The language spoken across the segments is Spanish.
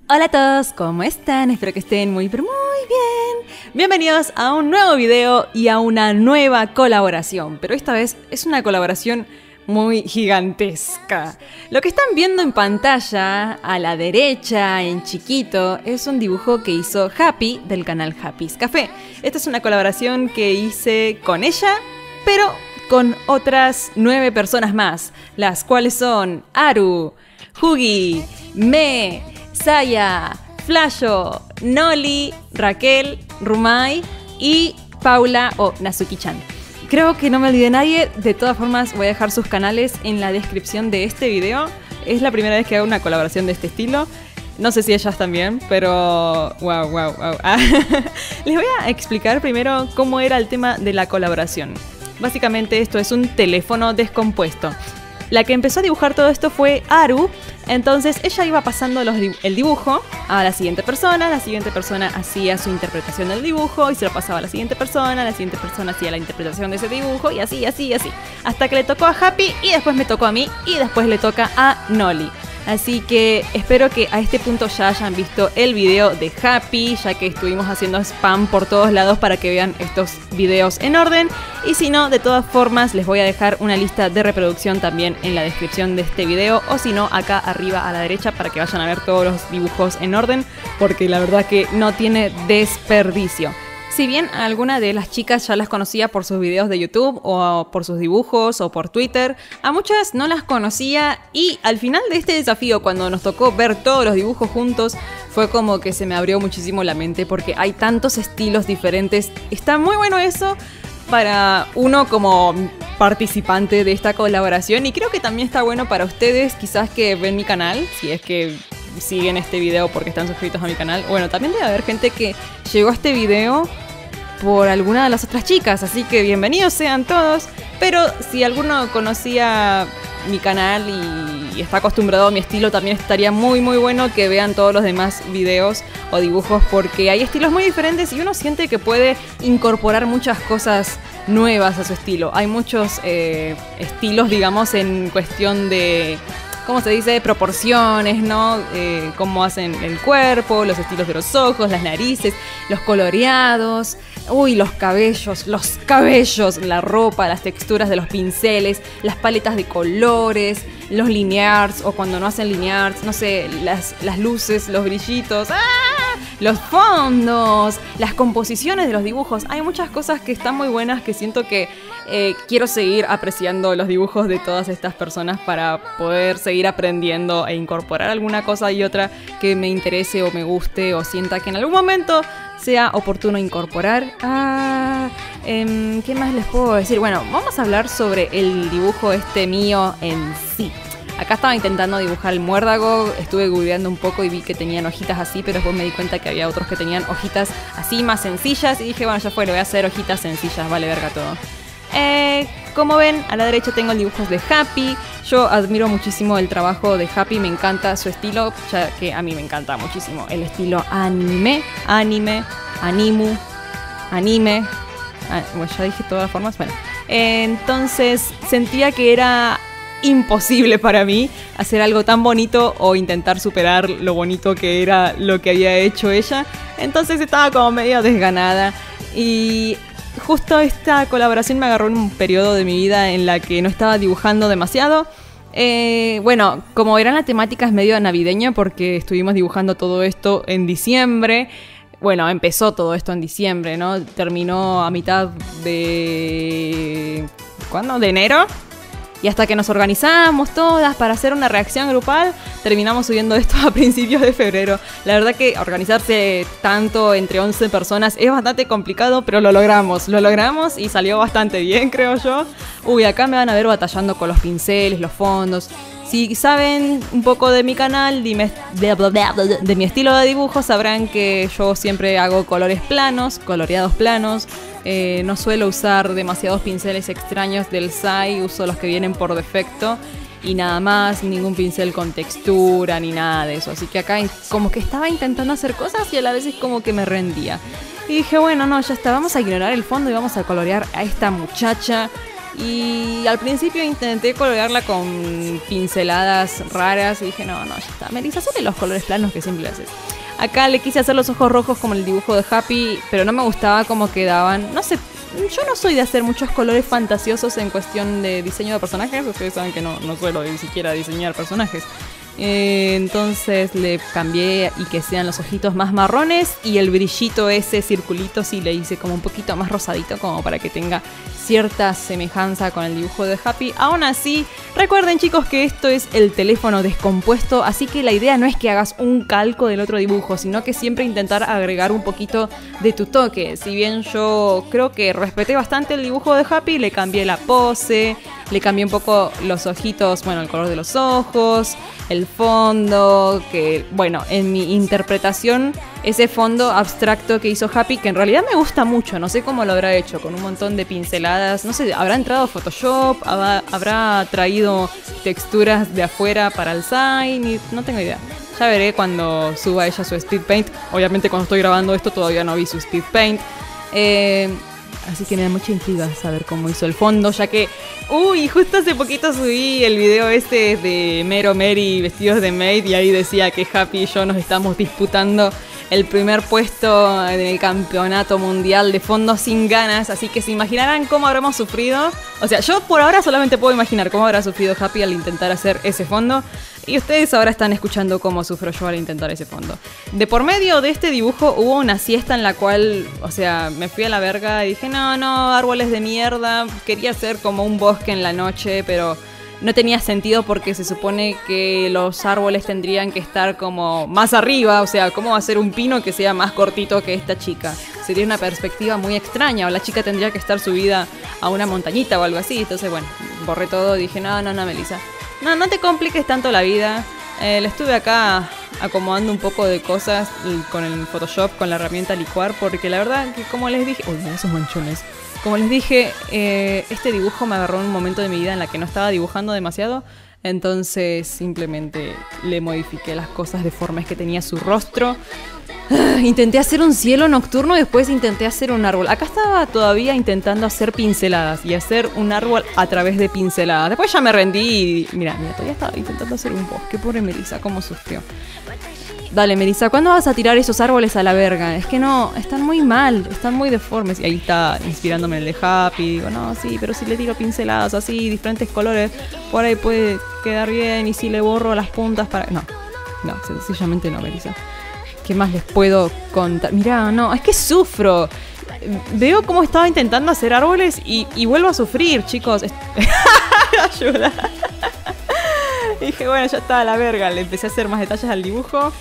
Hola a todos, ¿cómo están? Espero que estén muy pero muy bien. Bienvenidos a un nuevo video y a una nueva colaboración. Pero esta vez es una colaboración muy gigantesca. Lo que están viendo en pantalla, a la derecha, en chiquito, es un dibujo que hizo Happy del canal Happy's Café. Esta es una colaboración que hice con ella, pero con otras 9 personas más, las cuales son Aru, Hugi, Me, Saya, Flasho, Noli, Raquel, Rumai y Paula o Nazuki-chan. Creo que no me olvidé de nadie. De todas formas voy a dejar sus canales en la descripción de este video. Es la primera vez que hago una colaboración de este estilo. No sé si ellas también, pero wow. Les voy a explicar primero cómo era el tema de la colaboración. Básicamente esto es un teléfono descompuesto. La que empezó a dibujar todo esto fue Aru. Entonces ella iba pasando el dibujo a la siguiente persona hacía su interpretación del dibujo y se lo pasaba a la siguiente persona hacía la interpretación de ese dibujo y así, hasta que le tocó a Happy y después me tocó a mí y después le toca a Noli. Así que espero que a este punto ya hayan visto el video de Happy, ya que estuvimos haciendo spam por todos lados para que vean estos videos en orden. Y si no, de todas formas les voy a dejar una lista de reproducción también en la descripción de este video, o si no, acá arriba a la derecha para que vayan a ver todos los dibujos en orden, porque la verdad que no tiene desperdicio. Si bien a alguna de las chicas ya las conocía por sus videos de YouTube o por sus dibujos o por Twitter, a muchas no las conocía y al final de este desafío, cuando nos tocó ver todos los dibujos juntos, fue como que se me abrió muchísimo la mente porque hay tantos estilos diferentes. Está muy bueno eso para uno como participante de esta colaboración y creo que también está bueno para ustedes quizás que ven mi canal, si es que siguen este video porque están suscritos a mi canal. Bueno, también debe haber gente que llegó a este video por alguna de las otras chicas, así que bienvenidos sean todos. Pero si alguno conocía mi canal y está acostumbrado a mi estilo, también estaría muy bueno que vean todos los demás videos o dibujos, porque hay estilos muy diferentes y uno siente que puede incorporar muchas cosas nuevas a su estilo. Hay muchos estilos, digamos, en cuestión de, ¿cómo se dice? Proporciones, ¿no? Cómo hacen el cuerpo, los estilos de los ojos, las narices, los coloreados, los cabellos, la ropa, las texturas de los pinceles, las paletas de colores, los linears o cuando no hacen linears, no sé, las luces, los brillitos, los fondos, las composiciones de los dibujos. Hay muchas cosas que están muy buenas que siento que quiero seguir apreciando los dibujos de todas estas personas para poder seguir aprendiendo e incorporar alguna cosa y otra que me interese o me guste o sienta que en algún momento sea oportuno incorporar. ¿Qué más les puedo decir? Bueno, vamos a hablar sobre el dibujo mío en sí. Acá estaba intentando dibujar el muérdago, estuve googleando un poco y vi que tenían hojitas así, pero después me di cuenta que había otros que tenían hojitas así más sencillas y dije, bueno, ya fue, le voy a hacer hojitas sencillas, vale verga todo. Como ven, a la derecha tengo dibujos de Happy. Yo admiro muchísimo el trabajo de Happy, me encanta su estilo, ya que a mí me encanta muchísimo el estilo anime. Bueno, ya dije todas las formas, bueno. Entonces sentía que era imposible para mí hacer algo tan bonito o intentar superar lo bonito que era lo que había hecho ella. Entonces estaba como medio desganada y justo esta colaboración me agarró en un periodo de mi vida en la que no estaba dibujando demasiado. Bueno, como verán, la temática es medio navideña porque estuvimos dibujando todo esto en diciembre. Bueno, empezó todo esto en diciembre, ¿no? Terminó a mitad de... ¿cuándo? ¿De enero? Y hasta que nos organizamos todas para hacer una reacción grupal, terminamos subiendo esto a principios de febrero. La verdad que organizarse tanto entre 11 personas es bastante complicado, pero lo logramos y salió bastante bien, creo yo. Acá me van a ver batallando con los pinceles, los fondos. Si saben un poco de mi canal, de mi estilo de dibujo, sabrán que yo siempre hago colores planos, coloreados planos. No suelo usar demasiados pinceles extraños del SAI, uso los que vienen por defecto y nada más, ningún pincel con textura ni nada de eso. Así que acá como que estaba intentando hacer cosas y a la vez es como que me rendía. Y dije, bueno, no, ya está, vamos a ignorar el fondo y vamos a colorear a esta muchacha. Y al principio intenté colorearla con pinceladas raras y dije, no, ya está. Melissa, hazle los colores planos que siempre le haces. Acá le quise hacer los ojos rojos como el dibujo de Happy, pero no me gustaba cómo quedaban. No sé, yo no soy de hacer muchos colores fantasiosos en cuestión de diseño de personajes. Ustedes saben que no suelo ni siquiera diseñar personajes. Entonces le cambié y que sean los ojitos más marrones y el brillito ese circulito sí le hice como un poquito más rosadito como para que tenga cierta semejanza con el dibujo de Happy. Aún así, recuerden chicos que esto es el teléfono descompuesto, así que la idea no es que hagas un calco del otro dibujo, sino que siempre intentar agregar un poquito de tu toque. Si bien yo creo que respeté bastante el dibujo de Happy, le cambié la pose, le cambié un poco los ojitos, bueno, el color de los ojos, el fondo, que bueno, en mi interpretación, ese fondo abstracto que hizo Happy, que en realidad me gusta mucho, no sé cómo lo habrá hecho, con un montón de pinceladas, no sé, habrá entrado a Photoshop, habrá traído texturas de afuera para el sign, no tengo idea. Ya veré cuando suba ella su Speed Paint, obviamente cuando estoy grabando esto todavía no vi su Speed Paint. Así que me da mucha intriga saber cómo hizo el fondo, ya que... justo hace poquito subí el video este de Mero Mary vestidos de maid y ahí decía que Happy y yo nos estamos disputando el primer puesto en el campeonato mundial de fondos sin ganas, así que se imaginarán cómo habremos sufrido. O sea, yo por ahora solamente puedo imaginar cómo habrá sufrido Happy al intentar hacer ese fondo. Y ustedes ahora están escuchando cómo sufro yo al intentar ese fondo. De por medio de este dibujo hubo una siesta en la cual, o sea, me fui a la verga y dije, no, árboles de mierda. Quería hacer como un bosque en la noche, pero no tenía sentido porque se supone que los árboles tendrían que estar como más arriba. O sea, ¿cómo va a ser un pino que sea más cortito que esta chica? Sería una perspectiva muy extraña, o la chica tendría que estar subida a una montañita o algo así. Entonces, bueno, borré todo y dije, no, Melissa. No te compliques tanto la vida. Le estuve acá acomodando un poco de cosas con el Photoshop, con la herramienta licuar, porque la verdad que como les dije... mira esos manchones. Como les dije, este dibujo me agarró en un momento de mi vida en la que no estaba dibujando demasiado. Entonces simplemente le modifiqué las cosas deformes que tenía su rostro. Intenté hacer un cielo nocturno y después intenté hacer un árbol. Acá estaba todavía intentando hacer pinceladas y hacer un árbol a través de pinceladas. Después ya me rendí y mira, todavía estaba intentando hacer un bosque. Pobre Melissa, cómo sufrió. Dale, Melissa, ¿cuándo vas a tirar esos árboles a la verga? Es que no, están muy mal, están muy deformes. Y ahí está inspirándome en el de Happy. Digo, no, sí, pero si le tiro pinceladas así, diferentes colores, por ahí puede quedar bien. Y si le borro las puntas para... No, sencillamente no, Melissa. ¿Qué más les puedo contar? Mirá, no, es que sufro. Veo cómo estaba intentando hacer árboles y vuelvo a sufrir, chicos. Ayuda. Dije, bueno, ya está a la verga. Le empecé a hacer más detalles al dibujo.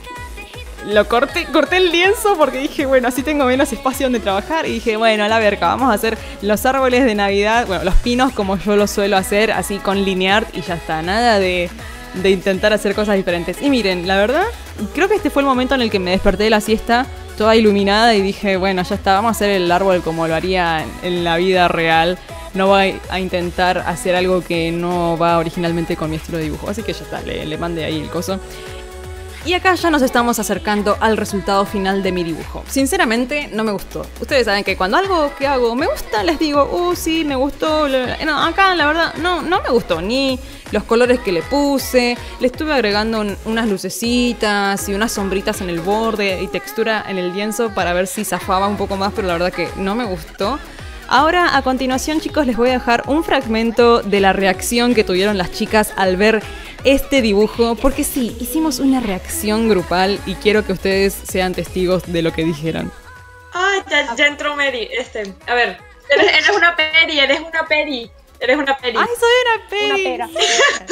Lo corté el lienzo porque dije, bueno, así tengo menos espacio donde trabajar. Y dije, bueno, a la verga, vamos a hacer los árboles de Navidad. Bueno, los pinos como yo lo suelo hacer, así con linear y ya está. Nada de intentar hacer cosas diferentes. Y miren, la verdad, creo que este fue el momento en el que me desperté de la siesta, toda iluminada, y dije, bueno, ya está, vamos a hacer el árbol como lo haría en la vida real. No voy a intentar hacer algo que no va originalmente con mi estilo de dibujo. Así que ya está, le mandé ahí el coso. Y acá ya nos estamos acercando al resultado final de mi dibujo. Sinceramente, no me gustó. Ustedes saben que cuando algo que hago me gusta, les digo, sí, me gustó. No, acá la verdad no me gustó ni los colores que le puse. Le estuve agregando unas lucecitas y unas sombritas en el borde y textura en el lienzo para ver si zafaba un poco más, pero la verdad que no me gustó. Ahora, a continuación, chicos, les voy a dejar un fragmento de la reacción que tuvieron las chicas al ver este dibujo, porque sí, hicimos una reacción grupal y quiero que ustedes sean testigos de lo que dijeron. Ya entró Mary. A ver, eres una peri, eres una peri. ¡Ay, soy una peri! Una pera.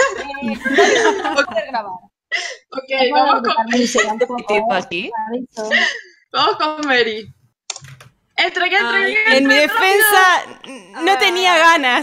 Ok, vamos con aquí. Vamos con Mary. Entregué. En mi defensa no tenía ganas.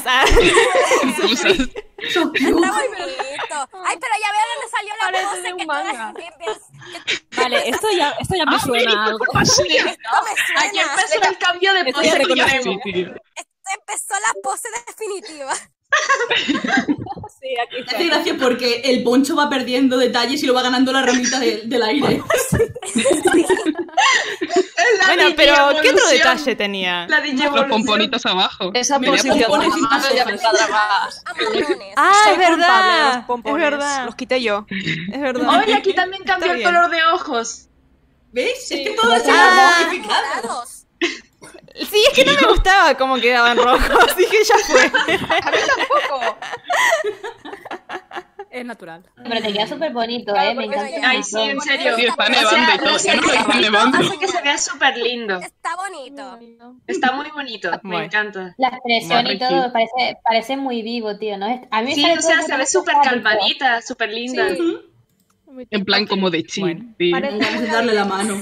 Está muy bonito. Ay, pero ya veo dónde salió la pose que manga. Vale, esto ya me suena a algo. Esto me suena. Aquí empezó el cambio de Esto ya pose. reconocí. Empezó la pose definitiva. Sí, aquí está. Hace gracia porque el poncho va perdiendo detalles y lo va ganando la ramita del aire. Es Bueno, pero ¿qué otro detalle tenía? La Los digievolución. pomponitos abajo. Esa Tenía posición pompones de y mano ya me masojas. cuadra más. Amarrones. Ah, Soy es verdad. culpable de los Es pompones. verdad. Los quité yo. Es verdad. Oye, aquí también cambió Está el bien. color de ojos. ¿Ves? Es que todo está Ah. modificado. Dorados. Sí, es que no me gustaba cómo quedaban rojos. Dije, ya fue. A mí tampoco. Es natural. Pero te queda súper bonito, Claro, me porque encanta. Ay, sí, en serio. Sí, está O sea, nevando y todo. los Yo no lo hice cerditos nevando. hace que se vea súper lindo. Está bonito. Está muy bonito, me Bueno. encanta. La expresión y Ay, todo sí. parece muy vivo, tío, ¿no? A mí me Sí, sale o sea, todo se ve muy súper simpático. calmadita, súper linda. En plan como de chill. Bueno. Sí. Vamos a darle la mano.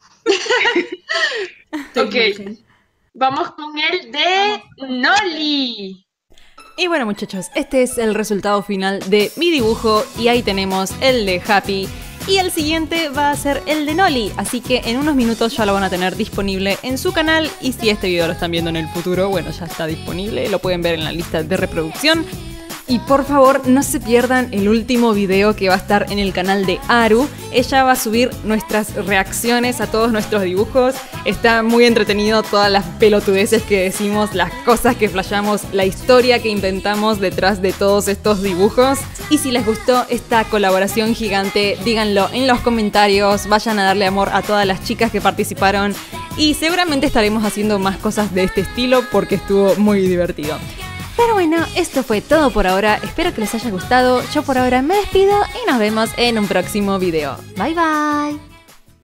Ok. Vamos con el de Noli. Y bueno, muchachos, este es el resultado final de mi dibujo. Y ahí tenemos el de Happy. Y el siguiente va a ser el de Noli. Así que en unos minutos ya lo van a tener disponible en su canal. Y si este video lo están viendo en el futuro, bueno, ya está disponible. Lo pueden ver en la lista de reproducción. Y por favor, no se pierdan el último video que va a estar en el canal de Aru. Ella va a subir nuestras reacciones a todos nuestros dibujos. Está muy entretenido todas las pelotudeces que decimos, las cosas que flasheamos, la historia que inventamos detrás de todos estos dibujos. Y si les gustó esta colaboración gigante, díganlo en los comentarios. Vayan a darle amor a todas las chicas que participaron. Y seguramente estaremos haciendo más cosas de este estilo porque estuvo muy divertido. Pero bueno, esto fue todo por ahora. Espero que les haya gustado. Yo por ahora me despido y nos vemos en un próximo video. Bye bye.